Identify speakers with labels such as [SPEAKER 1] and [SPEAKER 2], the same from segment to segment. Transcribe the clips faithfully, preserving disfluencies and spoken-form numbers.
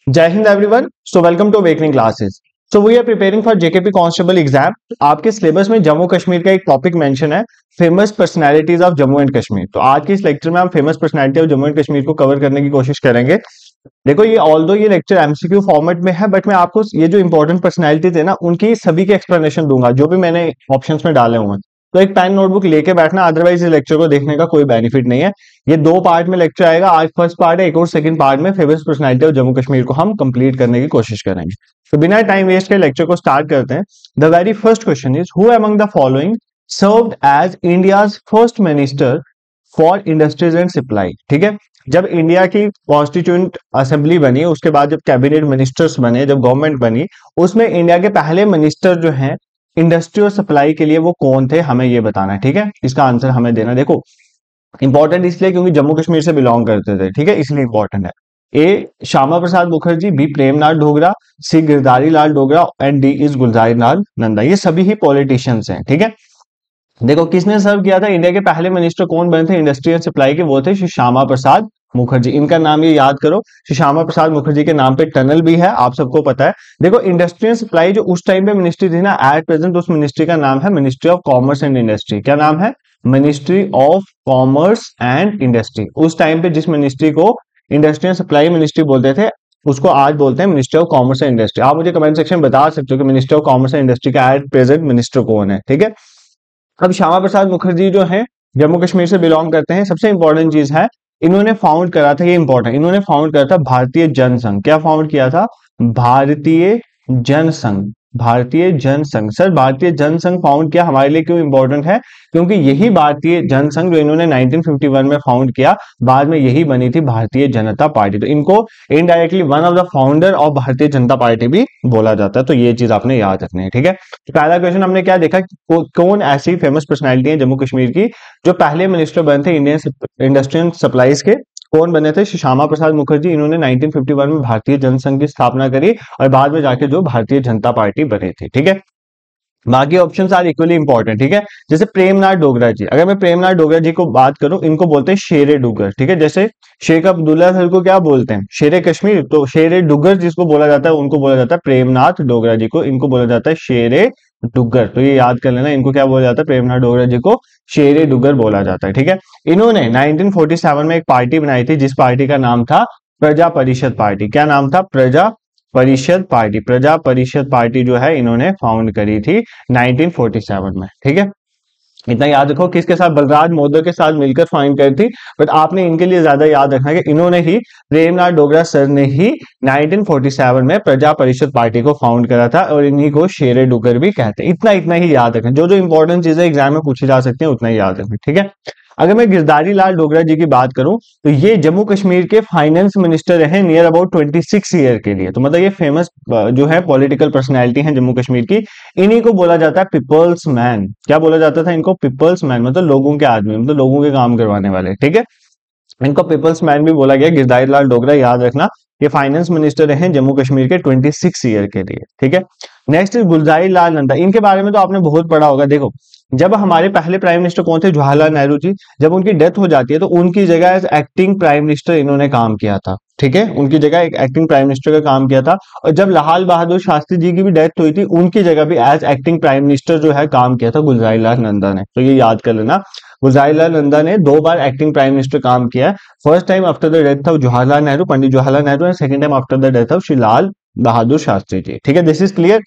[SPEAKER 1] जय हिंद everyone. So welcome to awakening classes. So we are preparing for JKP constable exam. आपके syllabus में जम्मू कश्मीर का एक टॉपिक मेंशन है, famous personalities of Jammu and Kashmir. तो आज के इस लेक्चर में हम famous personality of Jammu and Kashmir को कवर करने की कोशिश करेंगे। देखो, ये ऑल्दो ये लेक्चर एमसीक्यू फॉर्मेट में है, बट मैं आपको ये जो इंपॉर्टेंट पर्सनालिटीज है ना, उनकी सभी के एक्सप्लेनेशन दूंगा जो भी मैंने ऑप्शंस में डाले हुए हैं। तो एक पेन नोटबुक लेके बैठना, अदरवाइज इस लेक्चर को देखने का कोई बेनिफिट नहीं है। ये दो पार्ट में लेक्चर आएगा, आज फर्स्ट पार्ट है, एक और सेकंड पार्ट में famous personality of Jammu Kashmir को हम कंप्लीट करने की कोशिश करेंगे। तो बिना टाइम वेस्ट के लेक्चर को स्टार्ट करते हैं। The very first question is, who among the following served as India's first minister for industries and supply. ठीक है, जब इंडिया की कॉन्स्टिट्यूंट असेंबली बनी, उसके बाद जब कैबिनेट मिनिस्टर्स बने, जब गवर्नमेंट बनी, उसमें इंडिया के पहले मिनिस्टर जो हैं इंडस्ट्री और सप्लाई के लिए वो कौन थे, हमें ये बताना है। ठीक है, इसका आंसर हमें देना। देखो, इंपॉर्टेंट इसलिए क्योंकि जम्मू कश्मीर से बिलोंग करते थे, ठीक है, इसलिए इंपॉर्टेंट है। A Shyama Prasad Mukherjee, B Premnath Dogra, C Girdhari Lal Dogra and D is Gulzari Lal Nanda. ये सभी ही पॉलिटिशियंस हैं। ठीक है, देखो किसने सर्व किया था, इंडिया के पहले मिनिस्टर कौन बने थे इंडस्ट्री एंड सप्लाई के, वो थे श्री श्यामा प्रसाद मुखर्जी। इनका नाम ये याद करो, श्री श्यामा प्रसाद मुखर्जी के नाम पे टनल भी है, आप सबको पता है। देखो, इंडस्ट्री एंड सप्लाई जो उस टाइम पे मिनिस्ट्री थी ना, एट प्रेजेंट उस मिनिस्ट्री का नाम है ministry of commerce and industry. क्या नाम है? Ministry of commerce and industry. उस टाइम पे जिस मिनिस्ट्री को इंडस्ट्री एंड सप्लाई मिनिस्ट्री बोलते थे, उसको आज बोलते हैं ministry of commerce and industry. आप मुझे कमेंट सेक्शन में बता सकते हो कि ministry of commerce and industry का एट प्रेजेंट मिनिस्टर कौन है। ठीक है, अब श्यामा प्रसाद मुखर्जी जो है जम्मू कश्मीर से बिलोंग करते हैं। सबसे इंपॉर्टेंट चीज है, इन्होंने फाउंड करा था, ये इंपॉर्टेंट, इन्होंने फाउंड करा था भारतीय जनसंघ। क्या फाउंड किया था? भारतीय जनसंघ। भारतीय जनसंघ। सर, भारतीय जनसंघ फाउंड किया, हमारे लिए क्यों इंपॉर्टेंट है? क्योंकि यही भारतीय जनसंघ जो इन्होंने नाइनटीन फिफ्टी वन में फाउंड किया, बाद में यही बनी थी भारतीय जनता पार्टी। तो इनको indirectly one of the founder of Bharatiya Janata party भी बोला जाता है। तो ये चीज आपने याद रखनी है। ठीक है, तो पहला क्वेश्चन हमने क्या देखा, कौन ऐसी फेमस पर्सनैलिटी है जम्मू कश्मीर की जो पहले मिनिस्टर बने थे इंडियन इंडस्ट्रियल सप्लाईज के? कौन बने थे? श्यामा प्रसाद मुखर्जी। इन्होंने नाइनटीन फिफ्टी वन में भारतीय जनसंघ की स्थापना करी और बाद में जाके जो भारतीय जनता पार्टी बनी थी। ठीक है, बाकी ऑप्शंस आर इक्वली इंपॉर्टेंट। ठीक है, जैसे प्रेमनाथ डोगरा जी, अगर मैं प्रेमनाथ डोगरा जी को बात करूं, इनको बोलते हैं शेरे डुगर। ठीक है, जैसे शेख अब्दुल्ला सर को क्या बोलते हैं? शेरे कश्मीर। तो शेरे डुगर जिसको बोला जाता है, उनको बोला जाता है प्रेमनाथ डोगरा जी को, इनको बोला जाता है शेरे डुगर। तो ये याद कर लेना, इनको क्या बोला जाता है? प्रेमनाथ डोगरा जी को शेरे डुगर बोला जाता है। ठीक है, इन्होंने नाइनटीन फोर्टी सेवन में एक पार्टी बनाई थी, जिस पार्टी का नाम था प्रजा परिषद पार्टी। क्या नाम था? प्रजा परिषद पार्टी। प्रजा परिषद पार्टी जो है इन्होंने फाउंड करी थी नाइनटीन फोर्टी सेवन में। ठीक है, इतना याद रखो। किसके साथ? बलराज मोदक के साथ मिलकर फाउंड करी थी, बट आपने इनके लिए ज्यादा याद रखना है कि इन्होंने ही, प्रेमनाथ डोगरा सर ने ही नाइनटीन फोर्टी सेवन में प्रजा परिषद पार्टी को फाउंड करा था और इन्हीं को शेरे डुगर भी कहते हैं। इतना इतना ही याद रखें, जो जो इंपॉर्टेंट चीजें एग्जाम में पूछी जा सकती है उतना ही याद रखें। ठीक है, अगर मैं गिरधारी लाल डोगरा जी की बात करूं, तो ये जम्मू कश्मीर के फाइनेंस मिनिस्टर रहे near about twenty six year के लिए। तो मतलब ये फेमस जो है पॉलिटिकल पर्सनैलिटी है जम्मू कश्मीर की। इन्हीं को बोला जाता है पीपल्स मैन। क्या बोला जाता था इनको? पीपल्स मैन, मतलब लोगों के आदमी, मतलब लोगों के काम करवाने वाले। ठीक है, इनको पीपल्स मैन भी बोला गया। गिरधारी लाल डोगरा, याद रखना, ये फाइनेंस मिनिस्टर रहे जम्मू कश्मीर के ट्वेंटी सिक्स ईयर के लिए। ठीक है, नेक्स्ट इज गुलजारी लाल नंदा। इनके बारे में तो आपने बहुत पढ़ा होगा। देखो, जब हमारे पहले प्राइम मिनिस्टर कौन थे? जवाहरलाल नेहरू जी। जब उनकी डेथ हो जाती है तो उनकी जगह एज एक्टिंग प्राइम मिनिस्टर इन्होंने काम किया था। ठीक है, उनकी जगह एक एक्टिंग प्राइम मिनिस्टर का काम किया था। और जब लाल बहादुर शास्त्री जी की भी डेथ हुई थी, उनकी जगह भी एज एक्टिंग प्राइम मिनिस्टर जो है काम किया था गुलजारी लाल नंदा ने। तो ये याद कर लेना, गुलजारी लाल नंदा ने दो बार एक्टिंग प्राइम मिनिस्टर काम किया है। First time after the death of Jawaharlal Nehru, Pandit Jawaharlal Nehru, and second time after the death of Shri Lal Bahadur Shastri ji. ठीक है, this is clear.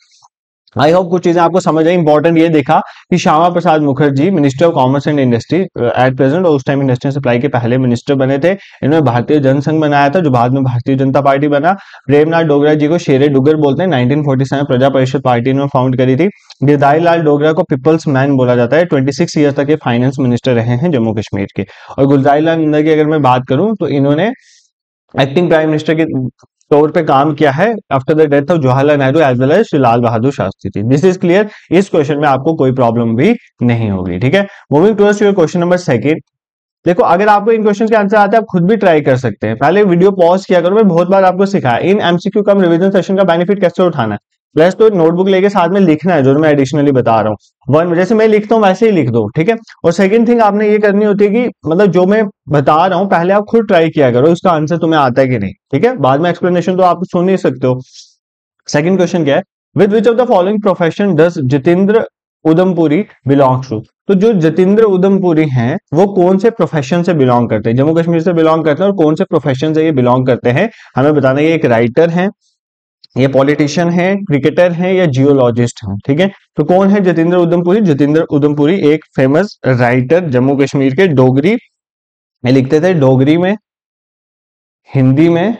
[SPEAKER 1] I hope कुछ चीजें आपको समझ आई। इंपॉर्टेंट ये देखा कि Shyama Prasad Mukherjee minister of commerce and industry at present, और उस टाइम इंडस्ट्री सप्लाई के पहले मिनिस्टर बने थे। इन्होंने भारतीय जनसंघ बनाया था जो बाद में भारतीय जनता पार्टी बना। प्रेमनाथ डोगरा जी को शेरे डुगर बोलते हैं। नाइनटीन फोर्टी सेवन प्रजा परिषद पार्टी इन्होंने फाउंड करी थी। गिरधारी लाल डोगरा को पीपल्स मैन बोला जाता है। ट्वेंटी सिक्स ईयर तक ये फाइनेंस मिनिस्टर रहे हैं जम्मू कश्मीर के। और गुलजारी लाल नंदा की अगर मैं बात करूं तो इन्होंने एक्टिंग प्राइम मिनिस्टर के तौर पे काम किया है after the death of Jawaharlal Nehru as well as Shri Lal Bahadur Shastri ji. This is clear. इस क्वेश्चन में आपको कोई प्रॉब्लम भी नहीं होगी। ठीक है, moving towards your question number second. देखो, अगर आपको इन क्वेश्चन के आंसर आते हैं, आप खुद भी ट्राई कर सकते हैं। पहले वीडियो पॉज किया करो, मैं बहुत बार आपको सिखाया इन एमसीक्यू कम रिवीजन सेशन का बेनिफिट कैसे उठाना है। प्लस तो नोटबुक लेके साथ में लिखना है, जो मैं एडिशनली बता रहा हूँ। वन जैसे मैं लिखता हूँ वैसे ही लिख दो, ठीक है। और सेकंड थिंग आपने ये करनी होती है कि मतलब जो मैं बता रहा हूँ पहले आप खुद ट्राई किया करो, इसका आंसर तुम्हें आता है कि नहीं, ठीक है। बाद में एक्सप्लेनेशन तो आप सुन नहीं सकते हो। सेकंड क्वेश्चन क्या है, with which of the following profession does Jitendra Udhampuri belongs to. तो जो जितेंद्र उदमपुरी हैं वो कौन से प्रोफेशन से बिलोंग करते हैं, जम्मू कश्मीर से बिलोंग करते हैं, और कौन से प्रोफेशन से ये बिलोंग करते हैं हमें बताना है। ये एक राइटर हैं, ये पॉलिटिशियन है, क्रिकेटर है, या जियोलॉजिस्ट है, ठीक है। तो कौन है जितेंद्र उदमपुरी? जितेंद्र उदमपुरी एक फेमस राइटर जम्मू कश्मीर के, डोगरी में लिखते थे, डोगरी में, हिंदी में,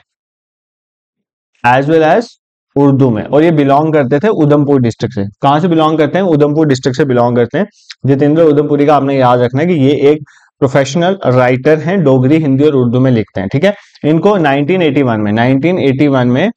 [SPEAKER 1] एज वेल एज उर्दू में, और ये बिलोंग करते थे उधमपुर डिस्ट्रिक्ट से। कहां से बिलोंग करते हैं? उधमपुर डिस्ट्रिक्ट से बिलोंग करते हैं। जितेंद्र उदमपुरी का आपने याद रखना है कि ये एक प्रोफेशनल राइटर हैं, डोगरी, हिंदी और उर्दू में लिखते हैं, ठीक है। इनको नाइनटीन एटी वन में नाइनटीन एटी वन में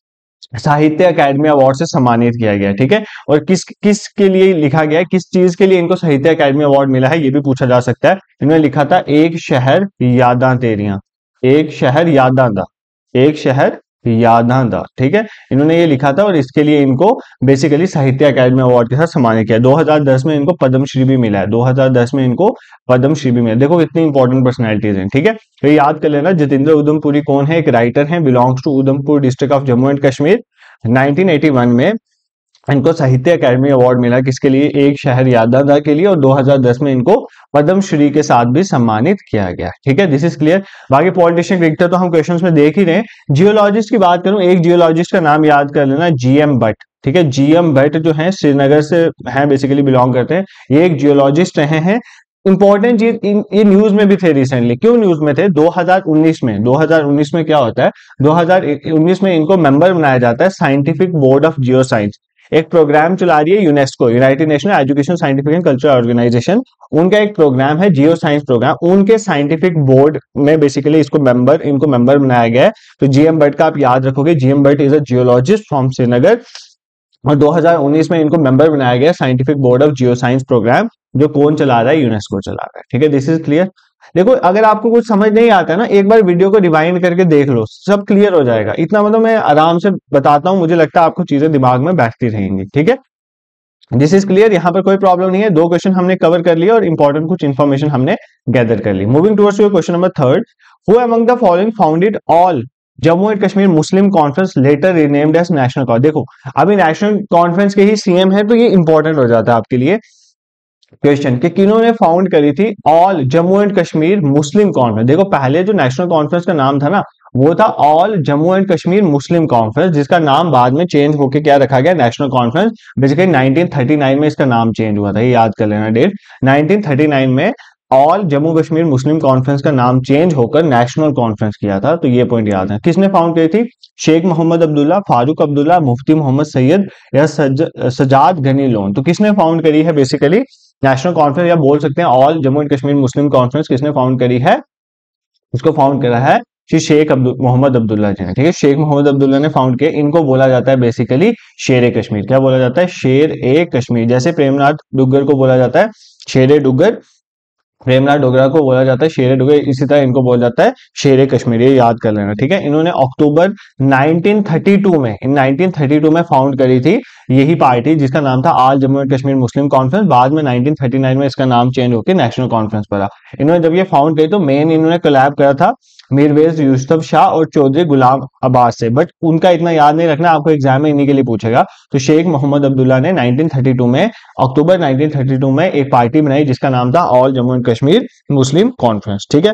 [SPEAKER 1] साहित्य अकादमी अवार्ड से सम्मानित किया गया, ठीक है। और किस किस के लिए लिखा गया है, किस चीज के लिए इनको साहित्य अकादमी अवार्ड मिला है, ये भी पूछा जा सकता है। इन्होंने लिखा था एक शहर यादां तेरियां, एक शहर यादां दा, एक शहर यादां दा, ठीक है। इन्होंने ये लिखा था और इसके लिए इनको बेसिकली साहित्य अकादमी अवार्ड के साथ सम्मानित किया। दो हज़ार दस में इनको पद्मश्री भी मिला है, दो हज़ार दस में इनको पद्मश्री भी मिला। देखो कितनी इंपॉर्टेंट पर्सनैलिटीज हैं, ठीक है। तो याद कर लेना, जितेंद्र उदमपुरी कौन है? एक राइटर है, belongs to Udhampur district of Jammu and Kashmir. Nineteen eighty one में इनको साहित्य अकादमी अवार्ड मिला, किसके लिए? एक शहर यादां के लिए। और दो हज़ार दस में इनको पद्मश्री के साथ भी सम्मानित किया गया, ठीक है। This is clear. बाकी पॉलिटिशियन, क्रिकेटर तो हम क्वेश्चंस में देख ही रहे हैं। जियोलॉजिस्ट की बात करूं, एक जियोलॉजिस्ट का नाम याद कर लेना, जीएम भट्ट, ठीक है। जीएम भट्ट जो है श्रीनगर से हैं, बेसिकली बिलोंग करते हैं। ये एक जियोलॉजिस्ट रहे हैं। इंपॉर्टेंट चीज, ये न्यूज में भी थे रिसेंटली। क्यों न्यूज में थे? दो हज़ार उन्नीस में दो हज़ार उन्नीस में क्या होता है, दो हज़ार उन्नीस में इनको मेंबर बनाया जाता है scientific board of geo science. एक प्रोग्राम चला रही है UNESCO, United Nation Education Scientific and Cultural Organization. उनका एक प्रोग्राम है जियो साइंस प्रोग्राम, उनके साइंटिफिक बोर्ड में बेसिकली इसको मेंबर इनको मेंबर बनाया गया है। तो जीएम भट्ट का आप याद रखोगे, GM Bhatt is a geologist from Srinagar, और दो हज़ार उन्नीस में इनको मेंबर बनाया गया scientific board of geo science program, जो कौन चला रहा है? यूनेस्को चला रहा है, ठीक है। This is clear. देखो अगर आपको कुछ समझ नहीं आता है ना, एक बार वीडियो को रिवाइंड करके देख लो, सब क्लियर हो जाएगा। इतना मतलब मैं आराम से बताता हूं, मुझे लगता है आपको चीजें दिमाग में बैठती रहेंगी, ठीक है। दिस इज क्लियर, यहाँ पर कोई प्रॉब्लम नहीं है। दो क्वेश्चन हमने कवर कर लिया और इंपॉर्टेंट कुछ इन्फॉर्मेशन हमने गैदर कर ली। Moving towards your question number third, who among the following founded all Jammu and Kashmir Muslim conference later renamed as national conference. देखो अभी नेशनल कॉन्फ्रेंस के ही सीएम है, तो ये इंपॉर्टेंट हो जाता है आपके लिए क्वेश्चन कि किन्होंने फाउंड करी थी all Jammu and Kashmir Muslim conference. देखो पहले जो नेशनल कॉन्फ्रेंस का नाम था ना, वो था all Jammu and Kashmir Muslim conference, जिसका नाम बाद में चेंज होकर क्या रखा गया? National conference. Basically nineteen thirty nine में इसका नाम चेंज हुआ था, ये याद कर लेना डेट। नाइनटीन थर्टी नाइन में all Jammu Kashmir Muslim conference का नाम चेंज होकर नेशनल कॉन्फ्रेंस किया था। तो ये पॉइंट याद है। किसने फाउंड करी थी? शेख मोहम्मद अब्दुल्ला, फारूक अब्दुल्ला, मुफ्ती मोहम्मद सैयद या सज, सजाद गनी लोन। तो किसने फाउंड करी है बेसिकली नेशनल कॉन्फ्रेंस, या बोल सकते हैं all Jammu and Kashmir Muslim conference? किसने फाउंड करी है? इसको फाउंड करा है श्री शेख मोहम्मद अब्दुल्ला जी ने, ठीक है। शेख मोहम्मद अब्दुल्ला ने फाउंड किया। इनको बोला जाता है बेसिकली शेर ए कश्मीर। क्या बोला जाता है? शेर ए कश्मीर। जैसे प्रेमनाथ डुग्गर को बोला जाता है शेर ए डुग्गर, प्रेमनाथ डोगरा को बोला जाता है शेर डोगरा, इसी तरह इनको बोला जाता है शेर कश्मीर। ये याद कर लेना, ठीक है। इन्होंने अक्टूबर नाइनटीन थर्टी टू में इन नाइनटीन थर्टी टू में फाउंड करी थी यही पार्टी, जिसका नाम था all Jammu and Kashmir Muslim conference. बाद में नाइनटीन थर्टी नाइन में इसका नाम चेंज होकर नेशनल कॉन्फ्रेंस पड़ा। इन्होंने जब ये फाउंड करी तो मेन इन्होंने कोलैब करा था मीरवेज यूसुफ शाह और चौधरी गुलाम अब्बास से, बट उनका इतना याद नहीं रखना, आपको एग्जाम में इन्हीं के लिए पूछेगा। तो शेख मोहम्मद अब्दुल्ला ने नाइनटीन थर्टी टू में अक्टूबर नाइनटीन थर्टी टू में एक पार्टी बनाई जिसका नाम था all Jammu and Kashmir Muslim conference, ठीक है।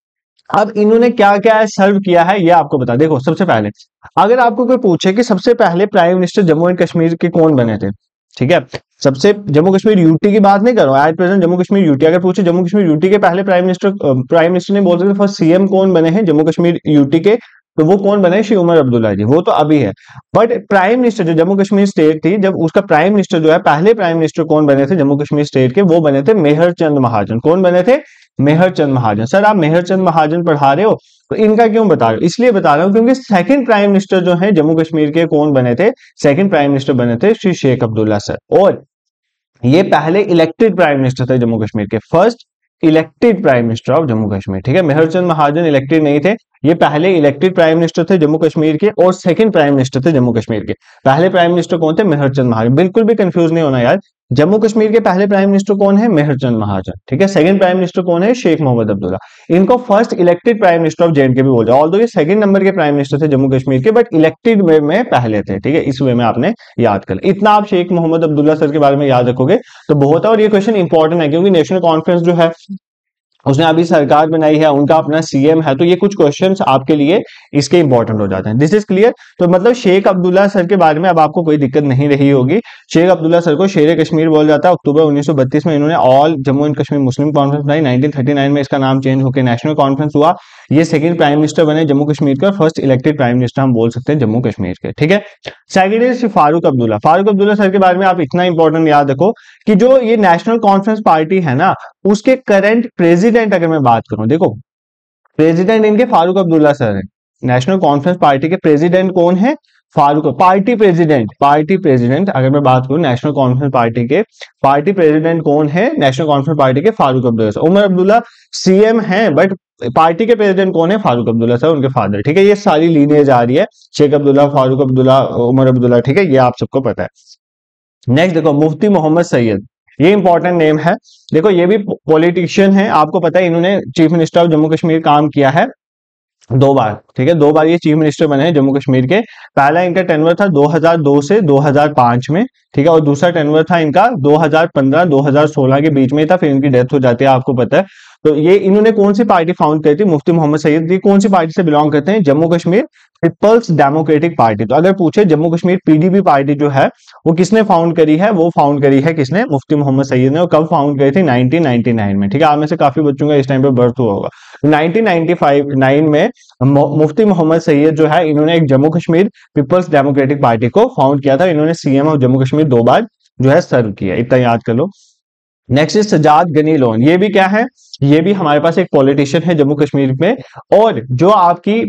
[SPEAKER 1] अब इन्होंने क्या क्या सर्व किया है ये आपको बता। देखो सबसे पहले अगर आपको कोई पूछे कि सबसे पहले prime minister Jammu and Kashmir के कौन बने थे, ठीक है, सबसे जम्मू कश्मीर यूटी की बात नहीं कर रहा हूं, at present Jammu Kashmir UT. अगर पूछे जम्मू कश्मीर यूटी के पहले प्राइम मिनिस्टर प्राइम मिनिस्टर नहीं बोल सकते, फर्स्ट सीएम कौन बने हैं जम्मू कश्मीर यूटी के, तो वो कौन बने? श्री उमर अब्दुल्ला जी। वो तो अभी है, बट प्राइम मिनिस्टर जो जम्मू कश्मीर स्टेट थी, जब उसका प्राइम मिनिस्टर जो है, पहले प्राइम मिनिस्टर कौन बने थे जम्मू कश्मीर स्टेट के? वो बने थे मेहर चंद महाजन। कौन बने थे? मेहर चंद महाजन। सर आप मेहर चंद महाजन पढ़ा रहे हो, तो इनका क्यों बता रहे हो? इसलिए बता रहा हूं क्योंकि सेकंड प्राइम मिनिस्टर जो है जम्मू कश्मीर के कौन बने थे? सेकंड प्राइम मिनिस्टर बने थे श्री शेख अब्दुल्ला सर, और ये पहले इलेक्टेड प्राइम मिनिस्टर थे जम्मू कश्मीर के। First elected prime minister of Jammu Kashmir. ठीक है, मेहर चंद महाजन इलेक्टेड नहीं थे, ये पहले इलेक्टेड प्राइम मिनिस्टर थे जम्मू कश्मीर के और सेकंड प्राइम मिनिस्टर थे जम्मू कश्मीर के। पहले प्राइम मिनिस्टर कौन थे? मेहर चंद महाजन। बिल्कुल भी कंफ्यूज नहीं होना यार, जम्मू कश्मीर के पहले प्राइम मिनिस्टर कौन है? मेहर चंद महाजन। ठीक है, सेकंड प्राइम मिनिस्टर कौन है? शेख मोहम्मद अब्दुल्ला। इनको first elected prime minister of J and K भी बोलते हैं, ऑल्दो ये सेकंड नंबर के प्राइम मिनिस्टर थे जम्मू कश्मीर के, बट इलेक्टेड वे में पहले थे। ठीक है, इस वे में आपने याद कर लिया। इतना आप शेख मोहम्मद अब्दुल्ला सर के बारे में याद रखोगे तो बहुत है, और ये क्वेश्चन इंपॉर्टेंट है क्योंकि नेशनल कॉन्फ्रेंस जो है उसने अभी सरकार बनाई है, उनका अपना सीएम है, तो ये कुछ क्वेश्चंस आपके लिए इसके इंपॉर्टेंट हो जाते हैं। This is clear. तो मतलब शेख अब्दुल्ला सर के बारे में अब आपको कोई दिक्कत नहीं रही होगी। शेख अब्दुल्ला सर को शेर कश्मीर बोला जाता है। अक्टूबर उन्नीस सौ बत्तीस में इन्होंने all Jammu and Kashmir Muslim conference बनाई। नाइनटीन थर्टी नाइन में इसका नाम चेंज होकर नेशनल कॉन्फ्रेंस हुआ। ये सेकंड प्राइम मिनिस्टर बने जम्मू कश्मीर के, फर्स्ट इलेक्टेड प्राइम मिनिस्टर हम बोल सकते हैं जम्मू कश्मीर के। ठीक है, second is Farooq Abdullah. Farooq Abdullah sir के बारे में आप इतना इंपॉर्टेंट याद रखो कि जो ये नेशनल कॉन्फ्रेंस पार्टी है ना, उसके करंट प्रेसिडेंट अगर मैं बात करूं, देखो प्रेसिडेंट इनके फारूक अब्दुल्ला सर है। नेशनल कॉन्फ्रेंस पार्टी के प्रेसिडेंट कौन है? Farooq. Party president, party president अगर मैं बात करूं नेशनल कॉन्फ्रेंस पार्टी के, पार्टी प्रेसिडेंट कौन है नेशनल कॉन्फ्रेंस पार्टी के? फारूक अब्दुल्ला सर। उमर अब्दुल्ला सीएम है, बट पार्टी के प्रेसिडेंट कौन है? फारूक अब्दुल्ला सर, उनके फादर। ठीक है, ये सारी लीनियज आ रही है, शेख अब्दुल्ला, फारूक अब्दुल्ला, उमर अब्दुल्ला। ठीक है, ये आप सबको पता है। नेक्स्ट देखो, मुफ्ती मोहम्मद सैयद, ये इंपॉर्टेंट नेम है। देखो ये भी पॉलिटिशियन है, आपको पता है इन्होंने chief minister of Jammu Kashmir काम किया है दो बार। ठीक है, दो बार ये चीफ मिनिस्टर बने हैं जम्मू कश्मीर के। पहला इनका टेनवर था दो हज़ार दो से दो हज़ार पाँच में। ठीक है, और दूसरा टेनवर था इनका दो हज़ार पंद्रह दो हज़ार सोलह के बीच में था, फिर इनकी डेथ हो जाती है, आपको पता है। तो ये इन्होंने कौन सी पार्टी फाउंड करी थी? मुफ्ती मोहम्मद सैयद। ये कौन सी पार्टी से बिलोंग करते हैं? Jammu Kashmir peoples democratic party. तो अगर पूछे जम्मू कश्मीर पीडीपी पार्टी जो है वो किसने फाउंड करी है? वो फाउंड करी है किसने? मुफ्ती मोहम्मद सैयद ने। और कब फाउंड करी थी? नाइनटीन नाइनटी नाइन में। ठीक है, आप में से काफी बच्चों का इस टाइम पे बर्थ हुआ होगा। नाइनटीन नाइनटी फाइव नाइन में मुफ्ती मोहम्मद सैयद जो है इन्होंने एक Jammu Kashmir peoples democratic party को फाउंड किया था। इन्होंने सीएम ऑफ जम्मू कश्मीर दो बार जो है सर्व किया, इतना याद कर लो। Next is Sajad Gani Lone. ये भी क्या है? ये भी हमारे पास एक पॉलिटिशियन है जम्मू कश्मीर में, और जो आपकी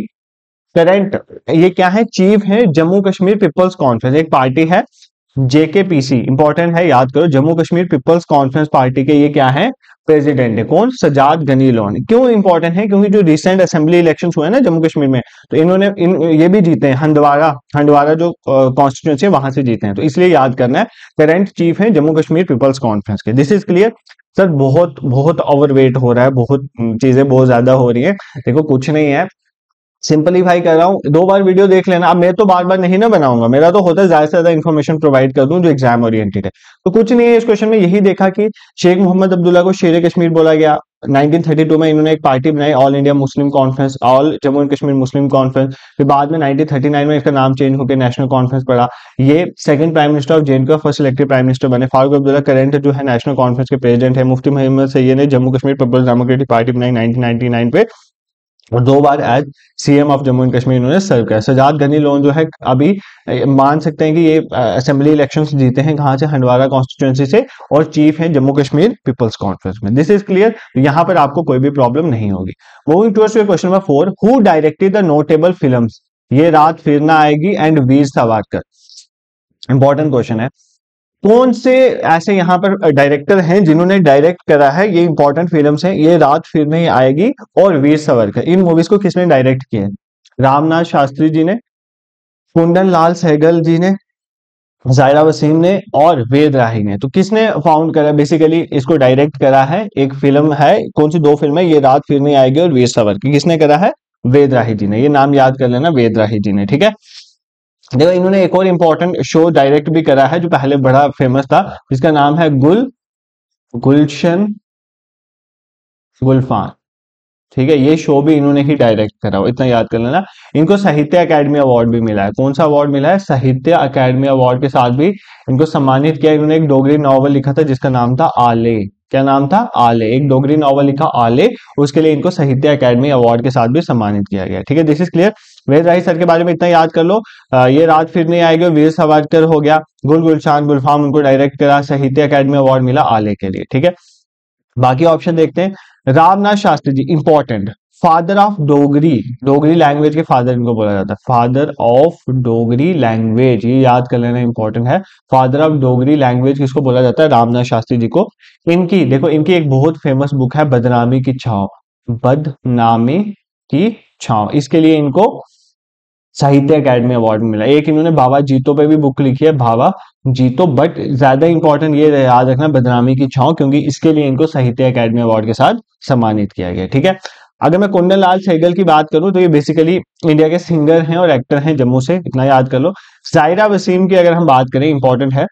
[SPEAKER 1] करंट ये क्या है? चीफ है जम्मू कश्मीर पीपल्स कॉन्फ्रेंस। एक पार्टी है जेकेपीसी, इंपॉर्टेंट है, याद करो। Jammu Kashmir peoples conference party के ये क्या है? प्रेसिडेंट है। कौन? सजाद गनी लोन। क्यों इंपॉर्टेंट है? क्योंकि जो रिसेंट असेंबली इलेक्शंस हुए ना जम्मू कश्मीर में, तो इन्होंने इन ये भी जीते हैं, हंदवाड़ा हंदवाड़ा जो कॉन्स्टिट्यूंसी है वहां से जीते हैं, तो इसलिए याद करना है। करंट चीफ है जम्मू कश्मीर पीपल्स कॉन्फ्रेंस के। This is clear. सर बहुत बहुत ओवरवेट हो रहा है, बहुत चीजें बहुत ज्यादा हो रही है। देखो कुछ नहीं है, सिंपलीफाई कर रहा हूं, दो बार वीडियो देख लेना। अब मैं तो बार बार नहीं ना बनाऊंगा, मेरा तो होता है ज्यादा से ज्यादा इन्फॉर्मेशन प्रोवाइड कर दूं जो एग्जाम ओरिएंटेड है। तो कुछ नहीं है, इस क्वेश्चन में यही देखा कि शेख मोहम्मद अब्दुल्ला को शेर कश्मीर बोला गया। नाइनटीन थर्टी टू में इन्होंने एक पार्टी बनाई, all India Muslim conference, all Jammu and Kashmir Muslim conference. फिर बाद में नाइनटीन थर्टी नाइन में इसका नाम चेंज होकर नेशनल कॉन्फ्रेंस पड़ा। ये second prime minister of J and K, first elected prime minister बने। फारूक अब्दुल्ला करंट जो है नेशनल कॉन्फ्रेंस के प्रेसिडेंट है। मुफ्ती मोहम्मद सैयद ने Jammu Kashmir peoples democratic party बनाई नाइनटीन नाइनटी नाइन पे, और दो बार as CM of Jammu and Kashmir इन्होंने सर्व किया। सजाद गनी लोन जो है अभी मान सकते हैं कि ये असेंबली इलेक्शंस जीते हैं कहां से? हंदवाड़ा कॉन्स्टिट्यूएंसी से, और चीफ है जम्मू कश्मीर पीपल्स कॉन्फ्रेंस में। दिस इज क्लियर, यहां पर आपको कोई भी प्रॉब्लम नहीं होगी। Moving towards question number four, who directed the notable films Yeh Raat Phir Na Aayegi and Veer Savarkar. Important question है, कौन से ऐसे यहाँ पर डायरेक्टर हैं जिन्होंने डायरेक्ट करा है ये इंपॉर्टेंट फिल्म्स हैं? ये रात फिर नहीं आएगी और वीर सावरकर। इन मूवीज को किसने डायरेक्ट किया है? रामनाथ शास्त्री जी ने, कुंदन लाल सहगल जी ने, जायरा वसीम ने और वेद राही ने। तो किसने फाउंड करा बेसिकली इसको डायरेक्ट करा है? एक फिल्म है, कौन सी? दो फिल्म है, ये रात फिर नहीं आएगी और वीर सावरकर। किसने करा है? वेद राही जी ने। ये नाम याद कर लेना, वेद राही जी ने। ठीक है, देखो इन्होंने एक और इंपॉर्टेंट शो डायरेक्ट भी करा है जो पहले बड़ा फेमस था, जिसका नाम है गुल गुलशन गुलफान। ठीक है, ये शो भी इन्होंने ही डायरेक्ट करा हो, इतना याद कर लेना। इनको साहित्य अकेडमी अवार्ड भी मिला है। कौन सा अवार्ड मिला है? साहित्य अकेडमी अवार्ड के साथ भी इनको सम्मानित किया। इन्होंने एक डोगरी नॉवल लिखा था जिसका नाम था आले। क्या नाम था? आले। एक डोगरी नॉवल लिखा आले, उसके लिए इनको साहित्य अकेडमी अवार्ड के साथ भी सम्मानित किया गया। ठीक है, this is clear. Ved Rahi sir के बारे में इतना याद कर लो, आ, ये रात फिर नहीं आएगी, वीर सावरकर हो गया, गुल गुलशान गुलफाम उनको डायरेक्ट करा, साहित्य अकेडमी अवार्ड मिला आले के लिए। ठीक है, बाकी ऑप्शन देखते हैं। Ramnath Shastri ji, important father of Dogri, Dogri language के फादर इनको बोला जाता है, फादर ऑफ डोगरी लैंग्वेज, ये याद कर लेना इंपॉर्टेंट है। फादर ऑफ डोगरी लैंग्वेज किसको बोला जाता है? रामनाथ शास्त्री जी को। इनकी देखो, इनकी एक बहुत फेमस बुक है बदनामी की छांव, बदनामी की छांव, इसके लिए इनको साहित्य अकादमी अवार्ड मिला। एक इन्होंने बाबा जीतो पे भी बुक लिखी है, बाबा जीतो, बट ज्यादा इंपॉर्टेंट ये याद रखना बदनामी की छांव, क्योंकि इसके लिए इनको साहित्य अकादमी अवार्ड के साथ सम्मानित किया गया। ठीक है, अगर मैं कुंदन लाल सहगल की बात करूं तो ये बेसिकली इंडिया के सिंगर हैं और एक्टर हैं, जम्मू से, इतना याद कर लो। जायरा वसीम की अगर हम बात करें, इंपॉर्टेंट है,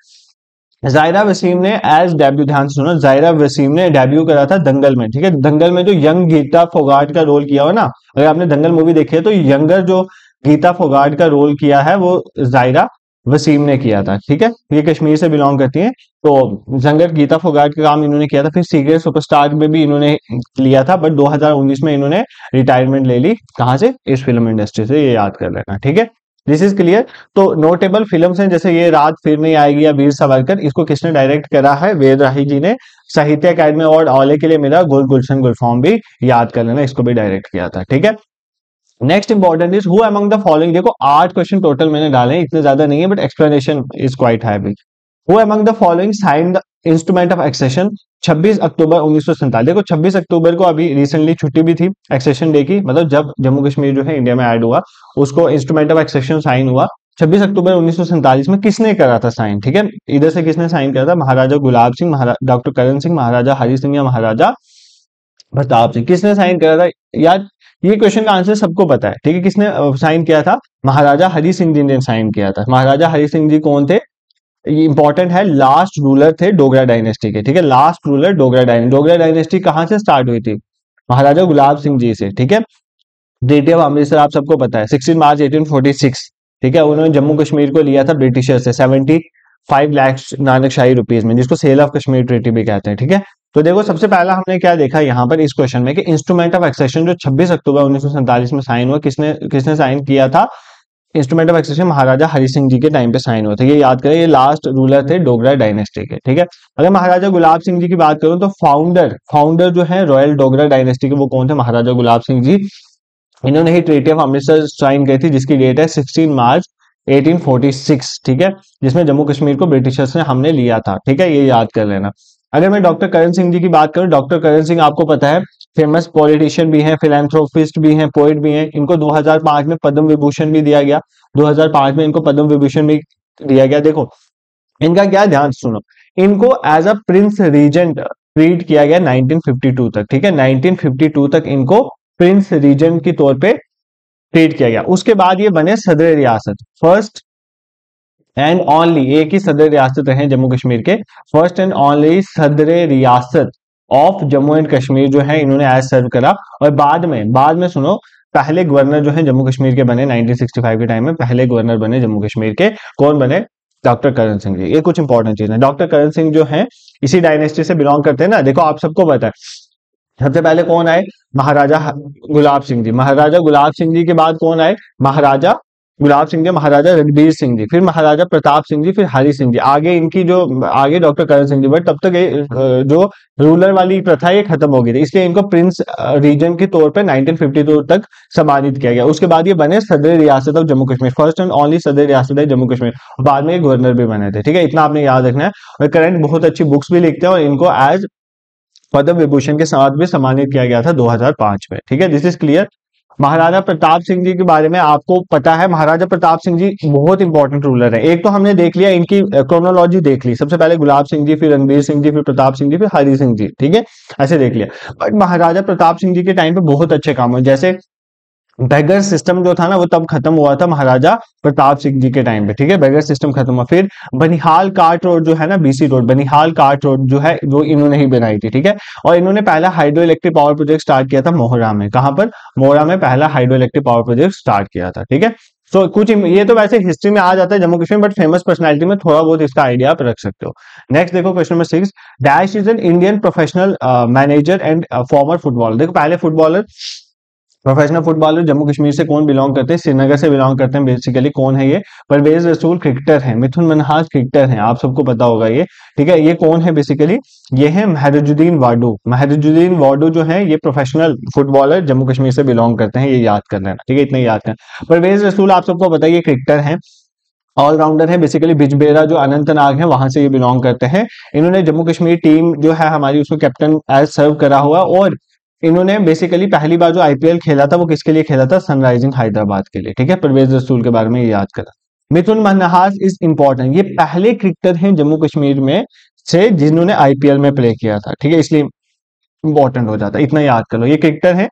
[SPEAKER 1] जायरा वसीम ने एज डेब्यू, ध्यान से सुनो, जायरा वसीम ने डेब्यू करा था दंगल में। ठीक है, दंगल में जो यंग गीता फोगाट का रोल किया हो ना, अगर आपने दंगल मूवी देखी है तो यंगर जो गीता फोगाट का रोल किया है वो जायरा वसीम ने किया था। ठीक है, ये कश्मीर से बिलोंग करती हैं, तो जंगर गीता फोगाट का काम इन्होंने किया था। फिर सीक्रेट सुपरस्टार में भी इन्होंने लिया था, बट दो हज़ार उन्नीस में इन्होंने रिटायरमेंट ले ली। कहां से? इस फिल्म इंडस्ट्री से, ये याद कर लेना। ठीक है, दिस इज क्लियर। तो नोटेबल फिल्म्स हैं जैसे ये रात फिर नहीं आएगी या वीर सावरकर, इसको किसने डायरेक्ट करा है? वेद राही जी ने। साहित्य अकादमी अवार्ड औले के लिए मिला। गुल गुलशन गुलफॉर्म भी याद कर लेना, इसको भी डायरेक्ट किया था। ठीक है, next important is who among the following, देखो आठ क्वेश्चन टोटल मैंने डाले हैं, इतने ज्यादा नहीं है, but explanation is quite heavy. Who among the following signed the instrument of accession छब्बीस अक्टूबर उन्नीस सौ सैंतालीस। देखो छब्बीस अक्टूबर को अभी रिसेंटली छुट्टी भी थी एक्सेशन डे की, मतलब जब जम्मू कश्मीर जो है इंडिया में ऐड हुआ, उसको इंस्ट्रूमेंट ऑफ एक्सेशन साइन हुआ छब्बीस अक्टूबर उन्नीस सौ सैंतालीस में। किसने करा था साइन? ठीक है, इधर से किसने साइन करा था? महाराजा गुलाब सिंह, महाराजा डॉक्टर करण सिंह, महाराजा हरि सिंह या महाराजा प्रताप सिंह, किसने साइन करा था? यार ये क्वेश्चन का आंसर सबको पता है। ठीक है, किसने साइन किया था? महाराजा हरि सिंह जी ने साइन किया था। महाराजा हरि सिंह जी कौन थे? ये इंपॉर्टेंट है, लास्ट रूलर थे डोगरा डायनेस्टी के। ठीक है, last ruler Dogra dynasty. Dogra dynasty कहां से स्टार्ट हुई थी? महाराजा गुलाब सिंह जी से। ठीक है, ट्रीटी ऑफ अमृतसर आप सबको पता है, सोलह मार्च अठारह सौ छियालीस। ठीक है, उन्होंने जम्मू कश्मीर को लिया था ब्रिटिशर से पचहत्तर लाख नानक शाही रुपीज में, जिसको सेल ऑफ कश्मीर ट्रीटी भी कहते हैं। ठीक है, तो देखो सबसे पहला हमने क्या देखा यहाँ पर इस क्वेश्चन में कि इंस्ट्रूमेंट ऑफ एक्सेशन जो छब्बीस अक्टूबर उन्नीस सौ सैंतालीस में साइन हुआ, किसने किसने साइन किया था? Instrument of accession Maharaja Hari Singh ji के टाइम पे साइन हुआ था। ये याद करें, ये लास्ट रूलर थे डोगरा डायनेस्टी के। ठीक है, अगर महाराजा गुलाब सिंह जी की बात करूं तो फाउंडर फाउंडर जो है रॉयल डोगरा डायनेस्टी के, वो कौन थे? महाराजा गुलाब सिंह जी। इन्होंने ही ट्रीटी ऑफ अमृतसर साइन की थी, जिसकी डेट है सोलह मार्च अठारह सौ छियालीस। ठीक है, जिसमें जम्मू कश्मीर को ब्रिटिशर्स ने हमने लिया था। ठीक है, ये याद कर लेना। अगर मैं डॉक्टर करण सिंह जी की बात करूं, डॉक्टर करण सिंह आपको पता है फेमस पॉलिटिशियन भी हैं, फिलैंथ्रोपिस्ट भी हैं, पोएट भी हैं। इनको दो हज़ार पाँच में पद्म विभूषण भी दिया गया। दो हज़ार पाँच में इनको पद्म विभूषण भी दिया गया। देखो इनका क्या, ध्यान सुनो, इनको as a prince regent treat किया गया नाइनटीन फिफ्टी टू तक। ठीक है, नाइनटीन फिफ्टी टू तक इनको प्रिंस रीजेंट के तौर पे ट्रीट किया गया। उसके बाद ये बने सदर रियासत, फर्स्ट एंड ओनली, एक ही सदर रियासत रहे जम्मू कश्मीर के, फर्स्ट एंड ओनली सदर रियासत ऑफ जम्मू एंड कश्मीर जो है इन्होंने एज सर्व करा। और बाद में बाद में सुनो, पहले गवर्नर जो है जम्मू कश्मीर के बने नाइनटीन सिक्सटी फाइव के टाइम में, पहले गवर्नर बने जम्मू कश्मीर के, कौन बने? डॉक्टर करण सिंह जी। ये कुछ इंपॉर्टेंट चीज है। डॉक्टर करण सिंह जो है इसी डायनेस्टी से बिलोंग करते हैं ना। देखो आप सबको पता है सबसे पहले कौन आए? महाराजा गुलाब सिंह जी। महाराजा गुलाब सिंह जी के बाद कौन आए? महाराजा गुलाब सिंह जी, महाराजा रणबीर सिंह जी, फिर महाराजा प्रताप सिंह जी, फिर हरि सिंह जी, आगे इनकी जो आगे डॉक्टर करण सिंह जी। बट तब तक ये जो रूलर वाली प्रथा ये खत्म हो गई थी, इसलिए इनको प्रिंस रीजन के तौर पे नाइनटीन फिफ्टी टू तक सम्मानित किया गया। उसके बाद ये बने सदर रियासत of Jammu Kashmir, first and only सदर रियासत है जम्मू कश्मीर। बाद में ये गवर्नर भी बने थे। ठीक है, इतना आपने याद रखना है। और करंट बहुत अच्छी बुक्स भी लिखते हैं और इनको एज पद्म विभूषण के साथ भी सम्मानित किया गया था दो हज़ार पाँच में। ठीक है, this is clear. Maharaja Pratap Singh ji के बारे में आपको पता है, महाराजा प्रताप सिंह जी बहुत इंपॉर्टेंट रूलर है। एक तो हमने देख लिया, इनकी क्रोनोलॉजी देख ली, सबसे पहले गुलाब सिंह जी, फिर रणबीर सिंह जी, फिर प्रताप सिंह जी, फिर हरि सिंह जी। ठीक है, ऐसे देख लिया। बट महाराजा प्रताप सिंह जी के टाइम पे बहुत अच्छे काम हुए, जैसे बेगर सिस्टम जो था ना वो तब खत्म हुआ था महाराजा प्रताप सिंह जी के टाइम पे। ठीक है, बेगर सिस्टम खत्म हुआ। फिर बनिहाल काट रोड जो है ना, बीसी रोड, बनिहाल काट रोड जो है वो इन्होंने ही बनाई थी। ठीक है, और इन्होंने पहला hydro electric power project start किया था मोहरा में। कहां पर? मोहरा में पहला hydro electric power project start किया था। ठीक है, सो so, कुछ ये तो वैसे हिस्ट्री में आ जाता है Jammu Kashmir, but famous personality में थोड़ा बहुत इसका आइडिया आप रख सकते हो। नेक्स्ट देखो question number six, dash is an Indian professional manager and former footballer. देखो पहले footballer professional footballer Jammu Kashmir से कौन बिलोंग करते हैं? श्रीनगर से बिलोंग करते हैं। बेसिकली कौन है ये? परवेज रसूल क्रिकेटर हैं। मिथुन मनहास क्रिकेटर हैं, आप सबको पता होगा ये, ठीक है। ये कौन है? बेसिकली ये है महरुजुद्दीन वाडू। महरुजुद्दीन वाडू जो है ये प्रोफेशनल फुटबॉलर जम्मू कश्मीर से बिलोंग करते हैं, ये याद कर लेना, ठीक है, इतना याद करना। परवेज रसूल आप सबको पता है ये क्रिकेटर हैं, ऑलराउंडर है। बेसिकली बिजबेरा जो अनंतनाग है वहां से ये बिलोंग करते हैं। इन्होंने जम्मू कश्मीर टीम जो है हमारी उसमें कैप्टन एज सर्व करा हुआ, और इन्होंने बेसिकली पहली बार जो आईपीएल खेला था वो किसके लिए खेला था? सनराइजिंग हैदराबाद के लिए, ठीक है। परवेज रसूल के बारे में ये याद करा। मिथुन मनहास इज इंपॉर्टेंट, ये पहले क्रिकेटर हैं जम्मू कश्मीर में से जिन्होंने आईपीएल में प्ले किया था, ठीक है, इसलिए इंपॉर्टेंट हो जाता है, इतना याद कर लो। ये क्रिकेटर है,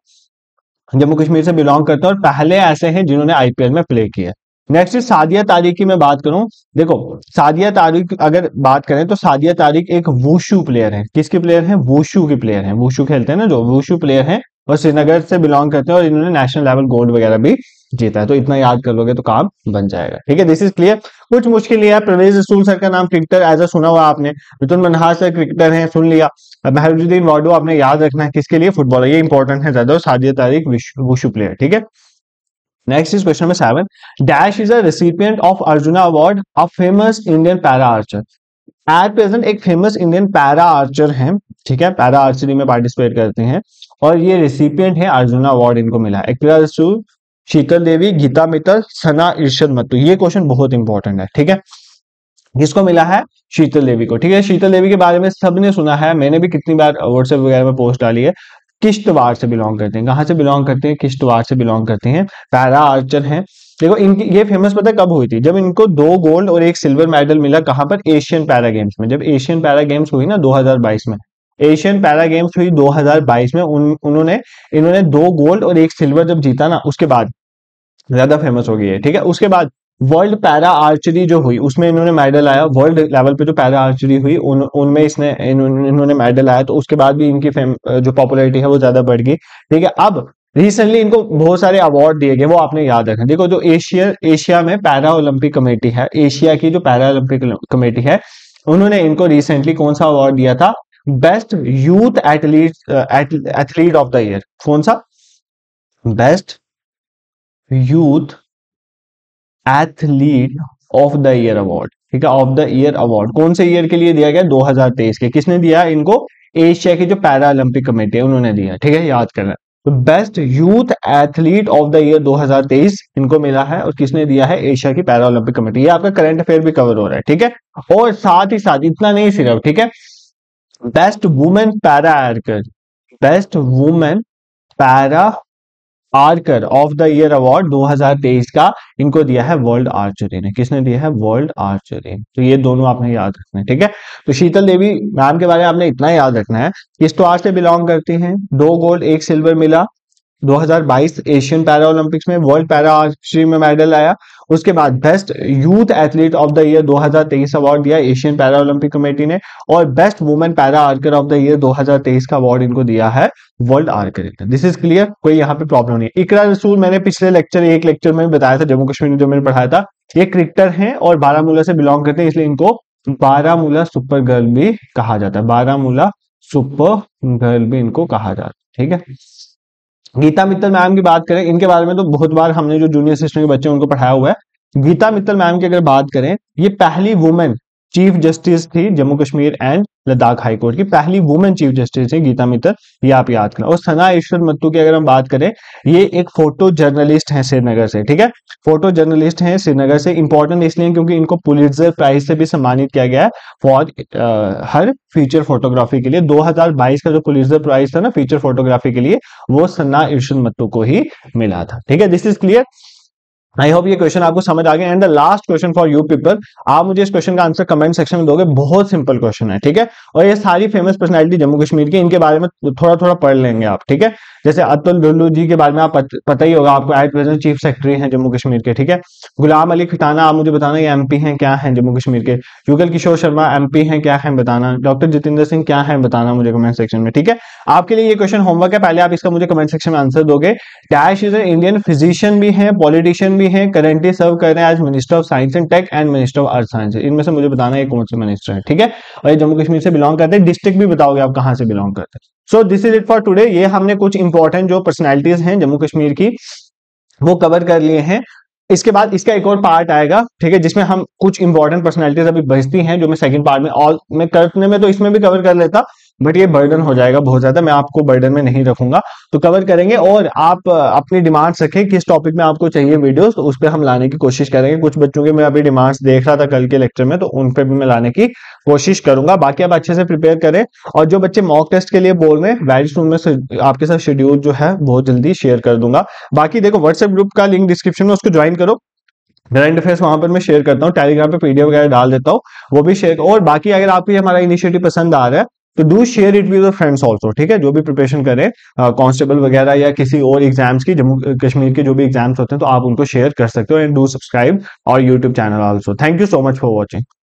[SPEAKER 1] जम्मू कश्मीर से बिलोंग करते हैं और पहले ऐसे हैं जिन्होंने आईपीएल में प्ले किया। नेक्स्ट सादिया तारिक की मैं बात करूं, देखो सादिया तारिक अगर बात करें तो सादिया तारिक एक वुशु प्लेयर है। किसकी प्लेयर है? वुशु की प्लेयर है। वुशु खेलते हैं ना जो, वुशु प्लेयर है और श्रीनगर से बिलोंग करते हैं और इन्होंने नेशनल लेवल गोल्ड वगैरह भी जीता है। तो इतना याद कर लोगे तो काम बन जाएगा, ठीक है। This is clear. कुछ मुश्किल नहीं है। परवेज रसूल सर का नाम क्रिकेटर एज अ सुना हुआ आपने, मिथुन मनहास सर क्रिकेटर है, सुन लिया। महरुजुद्दीन वाडू आपने याद रखना है किसके लिए? फुटबॉलर, ये इंपॉर्टेंट है ज्यादा। और सादिया तारिक वुशु प्लेयर, ठीक है। Next is question number seven. Dash is a recipient of Arjuna award, a famous Indian para archer. At present एक फेमस इंडियन पैरा आर्चर हैं, ठीक है, पैरा आर्चरी में पार्टिसिपेट करते हैं और ये रेसिपिएंट है अर्जुना अवार्ड, इनको मिला है। इकरा रसूल, शीतल देवी, गीता मित्तल, सना इरशद मत्तू। ये क्वेश्चन बहुत इंपॉर्टेंट है, ठीक है। किसको मिला है? शीतल देवी को, ठीक है। शीतल देवी के बारे में सबने सुना है, मैंने भी कितनी बार व्हाट्सएप वगैरह में पोस्ट डाली है। किश्तवाड़ से बिलोंग करते हैं। कहां से बिलोंग करते हैं? किश्तवाड़ से बिलोंग करते हैं। पैरा आर्चर हैं। देखो इनकी ये फेमस पता है कब हुई थी? जब इनको दो गोल्ड और एक सिल्वर मेडल मिला। कहां पर? एशियन पैरा गेम्स में। जब एशियन पैरा गेम्स हुई ना दो हज़ार बाईस में, एशियन पैरा गेम्स हुई दो हज़ार बाईस में, उन, उन्होंने इन्होंने दो गोल्ड और एक सिल्वर जब जीता ना, उसके बाद ज्यादा फेमस हो गई है, ठीक है। उसके बाद वर्ल्ड पैरा आर्चरी जो हुई उसमें इन्होंने मेडल आया। वर्ल्ड लेवल पे जो पैरा आर्चरी हुई उन, उनमें इसने इन्होंने मेडल आया, तो उसके बाद भी इनकी फेम जो पॉपुलैरिटी है वो ज्यादा बढ़ गई, ठीक है। अब रिसेंटली इनको बहुत सारे अवार्ड दिए गए, वो आपने याद रखना। देखो जो एशिया एशिया में पैरा ओलंपिक कमेटी है, एशिया की जो पैरा ओलंपिक कमेटी है, उन्होंने इनको रिसेंटली कौन सा अवार्ड दिया था? Best youth athlete athlete of the year. कौन सा? Best youth athlete of the year award, ठीक है। ऑफ द ईयर अवार्ड कौन से ईयर के लिए दिया गया? दो हज़ार तेईस के। किसने दिया इनको? एशिया की जो पैरा ओलंपिक कमेटी है उन्होंने दिया, ठीक है, याद करना। तो best youth athlete of the year दो हज़ार तेईस इनको मिला है, और किसने दिया है? एशिया की पैरा ओलंपिक कमेटी। ये आपका करंट अफेयर भी कवर हो रहा है, ठीक है। और साथ ही साथ इतना नहीं सिर्फ, ठीक है, best women para archer, best women para archer of the year award दो हज़ार तेईस का इनको दिया है वर्ल्ड आर्चरी ने। किसने दिया है? World archery. तो ये दोनों आपने याद रखना है, ठीक है। तो शीतल देवी मैम के बारे में आपने इतना याद रखना है, किस क्लास से बिलोंग करती हैं, दो गोल्ड एक सिल्वर मिला दो हज़ार बाईस एशियन पैरा ओलंपिक्स में, वर्ल्ड पैरा आर्चरी में मेडल आया। उसके बाद best youth athlete of the year दो हज़ार तेईस अवार्ड दिया एशियन पैरा ओलंपिक कमेटी ने, और best women para archer of the year दो हज़ार तेईस का अवार्ड इनको दिया है world archer. This is clear, कोई यहाँ पे प्रॉब्लम नहीं है। इकरा रसूल मैंने पिछले लेक्चर एक लेक्चर में बताया था, जम्मू कश्मीर में जो मैंने पढ़ाया था, ये क्रिकेटर हैं और बारामूला से बिलोंग करते हैं, इसलिए इनको बारामूला सुपर गर्ल भी कहा जाता है। बारामूला सुपर गर्ल भी इनको कहा जाता है, ठीक है। गीता मित्तल मैम की बात करें, इनके बारे में तो बहुत बार हमने जो जूनियर सिस्टम के बच्चे उनको पढ़ाया हुआ है। गीता मित्तल मैम की अगर बात करें, ये पहली वुमेन चीफ जस्टिस थी Jammu Kashmir and Ladakh high court की, पहली वुमेन चीफ जस्टिस थी गीता मित्तल, ये आप याद करना। और सना इरशद मत्तू की अगर हम बात करें, ये एक फोटो जर्नलिस्ट हैं श्रीनगर से, ठीक है, फोटो जर्नलिस्ट हैं श्रीनगर से। इंपॉर्टेंट इसलिए क्योंकि इनको पुलित्जर प्राइज से भी सम्मानित किया गया है फॉर हर फीचर फोटोग्राफी के लिए। दो हज़ार बाईस का जो पुलित्जर प्राइज था ना फीचर फोटोग्राफी के लिए, वो सना इरशद मत्तू को ही मिला था, ठीक है। This is clear. I hope ये क्वेश्चन आपको समझ आ गया। And the last question for you people, आप मुझे इस क्वेश्चन का आंसर कमेंट सेक्शन में दोगे। बहुत सिंपल क्वेश्चन है, ठीक है। और ये सारी फेमस पर्सनालिटी जम्मू कश्मीर की, इनके बारे में थोड़ा थोड़ा पढ़ लेंगे आप, ठीक है। जैसे अतुल डुल्लू जी के बारे में आप पत, पता ही होगा आपको, एट प्रेजेंट चीफ सेक्रेटरी हैं जम्मू कश्मीर के, ठीक है। गुलाम अली खटाना, आप मुझे बताना ये एमपी हैं क्या हैं जम्मू कश्मीर के। युगल किशोर शर्मा एमपी हैं क्या हैं बताना। डॉक्टर जितेंद्र सिंह क्या है बताना मुझे कमेंट सेक्शन में, ठीक है। आपके लिए ये क्वेश्चन होमवर्क है, पहले आप इसका मुझे कमेंट सेक्शन में आंसर दोगे। डैश इज इंडियन फिजिशियन भी है, पॉलिटिशियन भी है, करेंटली सर्व कर रहे हैं as minister of science and tech and minister of earth science. इनमें से मुझे बताना है कौन से मिनिस्टर है, ठीक है। और ये जम्मू कश्मीर से बिलोंग करते हैं। डिस्ट्रिक्ट भी बताओगे आप कहां से बिलोंग करते हैं। So this is it for today. ये हमने कुछ इंपॉर्टेंट जो पर्सनैलिटीज हैं जम्मू कश्मीर की वो कवर कर लिए हैं। इसके बाद इसका एक और पार्ट आएगा, ठीक है, जिसमें हम कुछ इंपॉर्टेंट पर्सनैलिटीज अभी बचती हैं जो मैं सेकंड पार्ट में ऑल मैं करने में तो इसमें भी कवर कर लेता, बट ये बर्डन हो जाएगा बहुत ज्यादा, मैं आपको बर्डन में नहीं रखूंगा, तो कवर करेंगे। और आप अपनी डिमांड्स रखें किस टॉपिक में आपको चाहिए वीडियोस, तो उस पर हम लाने की कोशिश करेंगे। कुछ बच्चों के मैं अभी डिमांड्स देख रहा था कल के लेक्चर में, तो उन पर भी मैं लाने की कोशिश करूंगा। बाकी आप अच्छे से प्रिपेयर करें, और जो बच्चे मॉक टेस्ट के लिए बोल रहे हैं वेरी सून में आपके साथ शेड्यूल जो है बहुत जल्दी शेयर कर दूंगा। बाकी देखो व्हाट्सएप ग्रुप का लिंक डिस्क्रिप्शन में, उसको ज्वाइन करो, करंट अफेयर्स वहां पर मैं शेयर करता हूँ, टेलीग्राम पे पीडीएफ वगैरह डाल देता हूँ, वो भी शेयर। और बाकी अगर आपको ये हमारा इनिशिएटिव पसंद आ रहा है तो do share it with your friends also, ठीक है, जो भी प्रिपरेशन करें कांस्टेबल वगैरह या किसी और एग्जाम्स की, जम्मू कश्मीर के जो भी एग्जाम्स होते हैं, तो आप उनको शेयर कर सकते हो। एंड डू सब्सक्राइब और YouTube channel also. Thank you so much for watching.